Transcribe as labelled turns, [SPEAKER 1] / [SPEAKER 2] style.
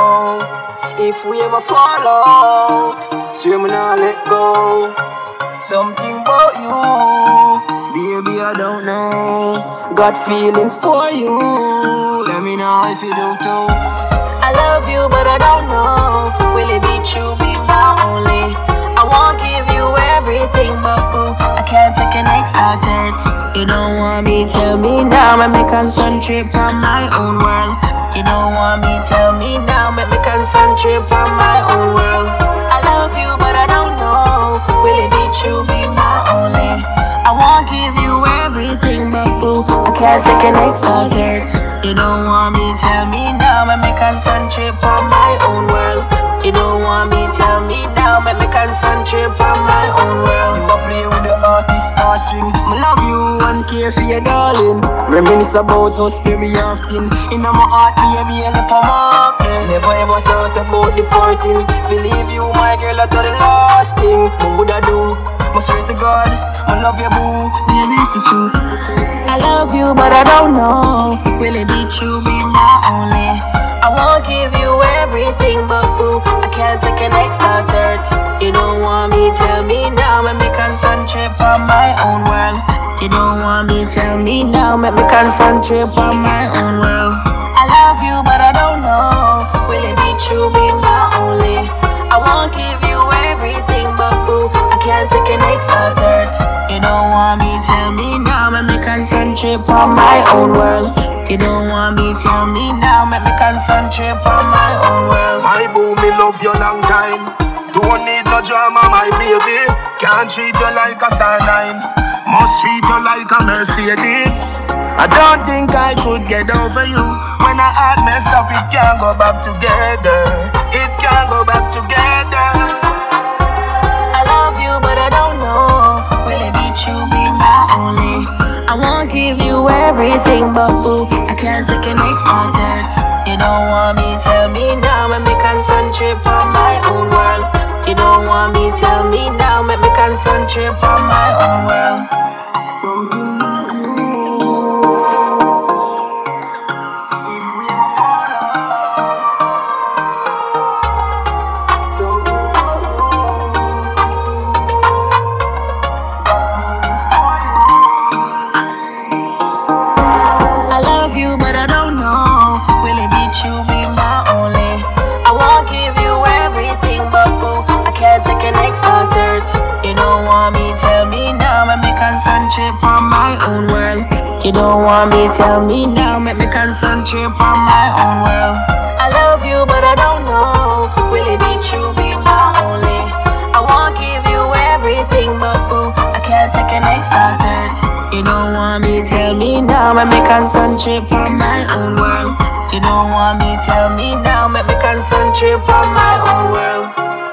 [SPEAKER 1] know if we ever fall out. Swear me not let go. Something about you, baby, I don't know. Got feelings for you. Let me know if you do too.
[SPEAKER 2] I love you, but I don't know. Will it be true, be my only? I won't give you everything, but boo, I can't take an extra third. You don't want me, tell me now. Let me concentrate on my own world. You don't want me, tell me now. Let me concentrate on my own world. I love you, but I don't know. Will it be true, be my only? I won't give you everything, but boo, I can't take an extra third. You don't want me, tell me now. Let me concentrate on my own world. You don't want me, tell me now. Let me concentrate on my own world.
[SPEAKER 1] You a play with the artist heartstring. Me love you and care for your darling. Reminisce about us very often. In my heart, baby, I left a mark. Never ever thought about departing. Believe you, my girl, I thought the last thing. What would I do? I swear to God, I love you, boo. Baby, it's the truth.
[SPEAKER 2] I love you, but I don't know. Will it be true, be my only? I won't give you everything, but boo, I can't take an extra third. You don't want me, tell me now. Let me concentrate on my own world. You don't want me, tell me now. Let me concentrate on my own world. I love you, but I don't know. Will it be true, be my only? I won't give you everything, but boo, I can't take an extra third. You don't want me, tell me now. Let me concentrate on my own world. You don't want me, tell me now. Let me concentrate on my own world.
[SPEAKER 3] My boo, me love you long time. Don't need no drama, my baby. Can't treat you like a star 9. Must treat you like a Mercedes. I don't think I could get over you. When I heart messed up, it can't go back together. It can't go back together.
[SPEAKER 2] I love you, but I don't know. Will it be true, be my only? I won't give you everything, but boo, I can't take an extra third. You don't want me, tell me now. Let me concentrate on my own world. You don't want me, tell me now. Let me concentrate on my own world.
[SPEAKER 1] Something about you. If we ever fall out. Something about you.
[SPEAKER 2] I love you, but I don't know. Will it be true, be my only? I won't give you everything, but boo, I can't take an extra third. You don't want me, tell me now. Let me concentrate on my own world. You don't want me, tell me now. Let me concentrate on my own world. I love you, but I don't know. Will it be true, be my only? I won't give you everything, but boo, I can't take an extra third. You don't want me, tell me now. Let me concentrate on my own world. You don't want me, tell me now. Let me concentrate on my own world.